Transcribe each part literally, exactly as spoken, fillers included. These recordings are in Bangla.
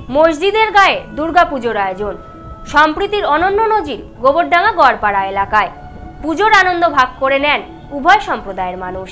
মসজিদের গায়ে দুর্গাপুজোর আয়োজন। সম্প্রীতির অনন্য নজির গোবরডাঙ্গা গড়পাড়া এলাকায়। পুজোর আনন্দ ভাগ করে নেন উভয় সম্প্রদায়ের মানুষ।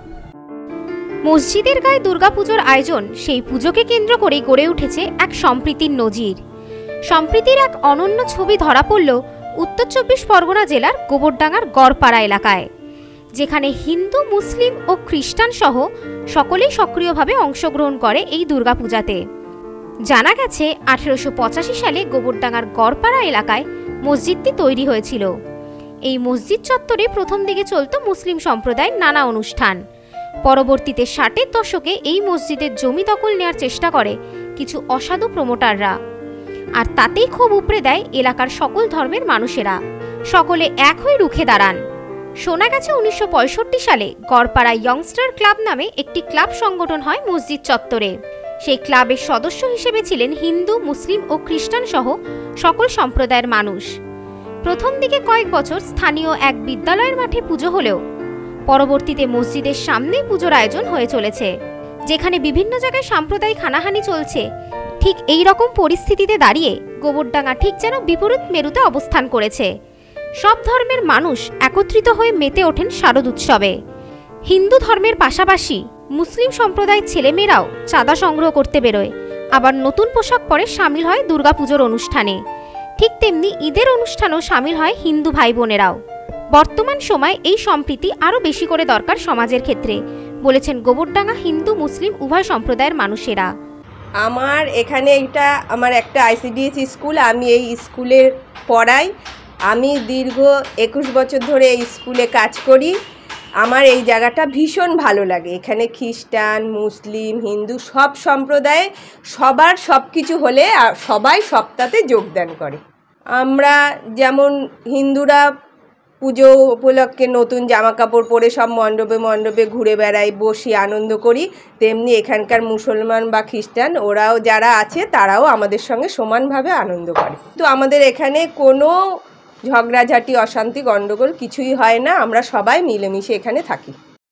মসজিদের গায়ে দুর্গাপুজোর আয়োজন, সেই পুজোকে কেন্দ্র করেই গড়ে উঠেছে এক সম্প্রীতির নজির। সম্প্রীতির এক অনন্য ছবি ধরা পড়ল উত্তর চব্বিশ পরগনা জেলার গোবরডাঙ্গার গড়পাড়া এলাকায়, যেখানে হিন্দু, মুসলিম ও খ্রিস্টান সহ সকলেই সক্রিয়ভাবে অংশগ্রহণ করে এই দুর্গাপূজাতে। জানা গেছে আঠেরোশো পঁচাশি সালে গোবরডাঙ্গার গড়পাড়া এলাকায় মসজিদটি তৈরি হয়েছিল। এই মসজিদ চত্বরে প্রথম দিকে চলত মুসলিম সম্প্রদায়ের নানা অনুষ্ঠান। পরবর্তীতে ষাটের দশকে এই মসজিদের জমি দখল নেওয়ার চেষ্টা করে কিছু অসাধু প্রমোটাররা, আর তাতেই ক্ষোভ উপড়ে দেয় এলাকার সকল ধর্মের মানুষেরা। সকলে এক হয়ে রুখে দাঁড়ান। শোনা গেছে উনিশশো পঁয়ষট্টি সালে গড়পাড়া ইয়ংস্টার ক্লাব নামে একটি ক্লাব সংগঠন হয় মসজিদ চত্বরে। সেই ক্লাবের সদস্য হিসেবে ছিলেন হিন্দু, মুসলিম ও খ্রিস্টান সহ সকল সম্প্রদায়ের মানুষ। প্রথম দিকে কয়েক বছর স্থানীয় এক বিদ্যালয়ের মাঠে পুজো হলেও পরবর্তীতে মসজিদের সামনেই পুজোর আয়োজন হয়ে চলেছে, যেখানে বিভিন্ন জায়গায় সাম্প্রদায়িক হানাহানি চলছে। ঠিক এই রকম পরিস্থিতিতে দাঁড়িয়ে গোবরডাঙ্গা ঠিক যেন বিপরীত মেরুতে অবস্থান করেছে। সব ধর্মের মানুষ একত্রিত হয়ে মেতে ওঠেন শারদ উৎসবে। হিন্দু ধর্মের পাশাপাশি মুসলিম সম্প্রদায়ের ছেলেমেয়েরাও চাঁদা সংগ্রহ করতে বেরোয়, আবার নতুন পোশাক পরে সামিল হয় দুর্গাপুজোর অনুষ্ঠানে। ঠিক তেমনি ঈদের অনুষ্ঠানেও সামিল হয় হিন্দু ভাই বোনেরাও। বর্তমান সময় এই সম্প্রীতি আরও বেশি করে দরকার সমাজের ক্ষেত্রে, বলেছেন গোবরডাঙ্গা হিন্দু মুসলিম উভয় সম্প্রদায়ের মানুষেরা। আমার এখানে এটা আমার একটা আইসিডিএস স্কুল, আমি এই স্কুলে পড়াই। আমি দীর্ঘ একুশ বছর ধরে এই স্কুলে কাজ করি। আমার এই জায়গাটা ভীষণ ভালো লাগে। এখানে খ্রিস্টান, মুসলিম, হিন্দু সব সম্প্রদায়ে সবার সব কিছু হলে সবাই সপ্তাহে যোগদান করে। আমরা যেমন হিন্দুরা পুজো উপলক্ষে নতুন জামা কাপড় পরে সব মণ্ডপে মণ্ডপে ঘুরে বেড়াই, বসি, আনন্দ করি, তেমনি এখানকার মুসলমান বা খ্রিস্টান ওরাও যারা আছে তারাও আমাদের সঙ্গে সমানভাবে আনন্দ করে। তো আমাদের এখানে কোনো ঝগড়াঝাটি, অশান্তি, গণ্ডগোল কিছুই হয় না। আমরা সবাই মিলেমিশে এখানে থাকি।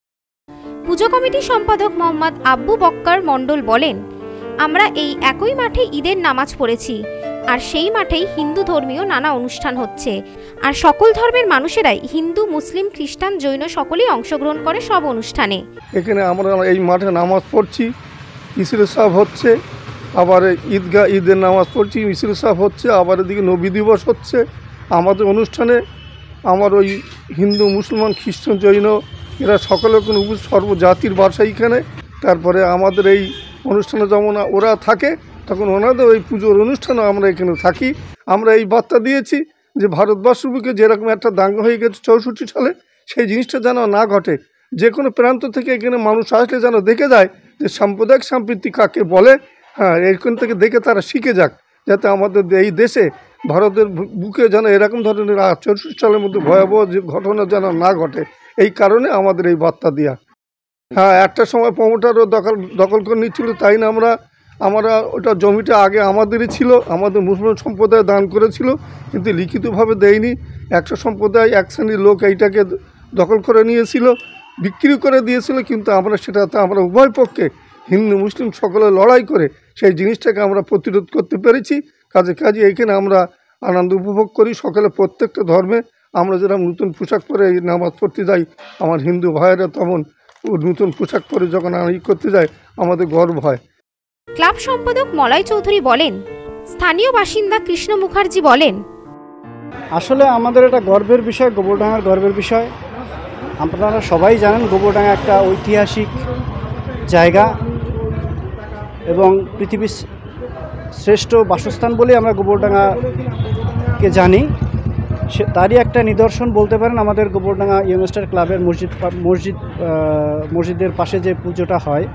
পুজো কমিটির সম্পাদক মোহাম্মদ আব্বু বক্কর মণ্ডল বলেন, আমরা এই একই মাঠে ঈদের নামাজ পড়েছি, আর সেই মাঠেই হিন্দু ধর্মীয় নানা অনুষ্ঠান হচ্ছে। আর সকল ধর্মের মানুষেরাই হিন্দু, মুসলিম, খ্রিস্টান, জৈন সকলেই অংশগ্রহণ করে সব অনুষ্ঠানে। এখানে আমরা এই মাঠে নামাজ পড়ছি, মিছিল সাহেব হচ্ছে, আবার ঈদগাহ ঈদের নামাজ পড়ছি, মিছিল সাহেব হচ্ছে, আবার এদিকে নবী দিবস হচ্ছে। আমাদের অনুষ্ঠানে আমার ওই হিন্দু, মুসলমান, খ্রিস্টান, জৈন এরা সকলে কোনো সর্বজাতির বাসা এখানে। তারপরে আমাদের এই অনুষ্ঠানে যেমন ওরা থাকে, তখন ওনাদের ওই পুজোর অনুষ্ঠানে আমরা এখানে থাকি। আমরা এই বার্তা দিয়েছি যে ভারতবর্ষের বুকে যেরকম একটা দাঙ্গা হয়ে গেছে চৌষট্টি সালে, সেই জিনিসটা যেন না ঘটে। যে কোনো প্রান্ত থেকে এখানে মানুষ আসলে যেন দেখে যায় যে সাম্প্রদায়িক সম্প্রীতি কাকে বলে। হ্যাঁ, এইখান থেকে দেখে তারা শিখে যাক, যাতে আমাদের এই দেশে ভারতের বুকে যেন এরকম ধরনের চৌষট্টি সালের মধ্যে ভয়াবহ যে ঘটনা যেন না ঘটে। এই কারণে আমাদের এই বার্তা দেওয়া। হ্যাঁ, একটা সময় প্রমোটারও দখল দখল করে নিচ্ছিল, তাই না আমরা আমরা ওটা জমিটা আগে আমাদেরই ছিল, আমাদের মুসলমান সম্প্রদায় দান করেছিল, কিন্তু লিখিতভাবে দেয়নি। একটা সম্প্রদায় এক শ্রেণীর লোক এইটাকে দখল করে নিয়েছিল, বিক্রি করে দিয়েছিল, কিন্তু আমরা সেটাতে আমরা উভয় পক্ষে হিন্দু মুসলিম সকলে লড়াই করে সেই জিনিসটাকে আমরা প্রতিরোধ করতে পেরেছি। কাজে কাজে এইখানে আমরা আনন্দ উপভোগ করি। সকলে প্রত্যেকটা ধর্মে আমরা যেরকম নতুন পোশাক পরে নামাজ পড়তে যাই, আমার হিন্দু ভাইয়েরা তেমন নতুন পোশাক পরে যখন ই করতে যায় আমাদের গর্ব হয়। ক্লাব সম্পাদক মলয় চৌধুরী বলেন, স্থানীয় বাসিন্দা কৃষ্ণ মুখার্জি বলেন, আসলে আমাদের এটা গর্বের বিষয়, গোবরডাঙ্গার গর্বের বিষয়। আপনারা সবাই জানেন গোবরডাঙ্গা একটা ঐতিহাসিক জায়গা এবং পৃথিবীর শ্রেষ্ঠ বাসস্থান বলে আমরা গোবরডাঙ্গাকে জানি। সে তারই একটা নিদর্শন বলতে পারেন আমাদের গোবরডাঙ্গা ইয়ংস্টার ক্লাবের মসজিদ মসজিদ মসজিদের পাশে যে পুজোটা হয়।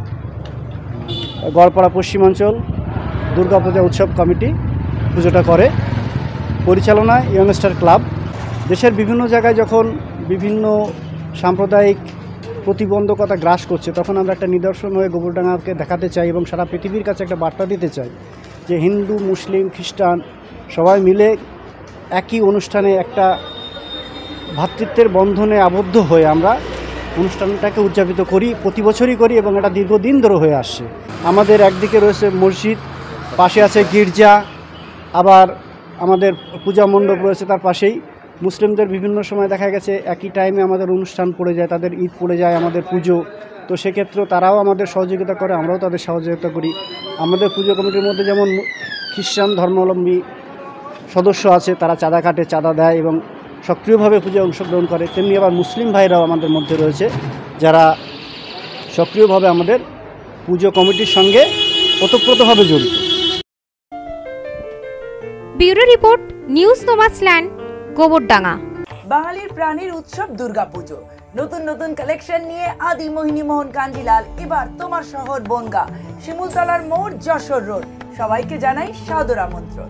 গড়পাড়া পশ্চিমাঞ্চল দুর্গাপূজা উৎসব কমিটি পুজোটা করে, পরিচালনায় ইয়ংস্টার ক্লাব। দেশের বিভিন্ন জায়গায় যখন বিভিন্ন সাম্প্রদায়িক প্রতিবন্ধকতা গ্রাস করছে, তখন আমরা একটা নিদর্শন হয়ে গোবরডাঙ্গাকে দেখাতে চাই এবং সারা পৃথিবীর কাছে একটা বার্তা দিতে চাই যে হিন্দু, মুসলিম, খ্রিস্টান সবাই মিলে একই অনুষ্ঠানে একটা ভ্রাতৃত্বের বন্ধনে আবদ্ধ হয়ে আমরা অনুষ্ঠানটাকে উদযাপিত করি, প্রতি বছরই করি এবং এটা দীর্ঘদিন ধরে হয়ে আসছে। আমাদের একদিকে রয়েছে মসজিদ, পাশে আছে গির্জা, আবার আমাদের পূজা মণ্ডপ রয়েছে তার পাশেই। মুসলিমদের বিভিন্ন সময় দেখা গেছে একই টাইমে আমাদের অনুষ্ঠান পড়ে যায়, তাদের ঈদ পড়ে যায়, আমাদের পুজো, তো সেক্ষেত্রেও তারাও আমাদের সহযোগিতা করে, আমরাও তাদের সহযোগিতা করি। আমাদের পুজো কমিটির মধ্যে যেমন খ্রিস্টান ধর্মাবলম্বী সদস্য আছে, তারা চাঁদা কাটে, চাঁদা দেয় এবং সক্রিয়ভাবে পুজোয় অংশগ্রহণ করে, তেমনি আবার মুসলিম ভাইরাও আমাদের মধ্যে রয়েছে যারা সক্রিয়ভাবে আমাদের পুজো কমিটির সঙ্গে ওতপ্রোতভাবে জড়িত। Bureau report, news no man's land, Gobardanga. বাঙালির প্রাণীর উৎসব দুর্গাপুজো। নতুন নতুন কালেকশন নিয়ে আদি মোহিনী মোহন কাঞ্জিলাল এবার তোমার শহর বনগাঁ, শিমুলতলার মোড়, যশোর রোড। সবাইকে জানাই সাদর আমন্ত্রণ।